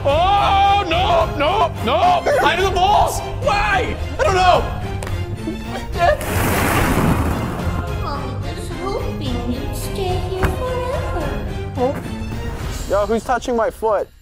Oh, no, no, no. Hide in the balls. Why? I don't know. Mommy was hoping you'd stay here forever. Yo, who's touching my foot?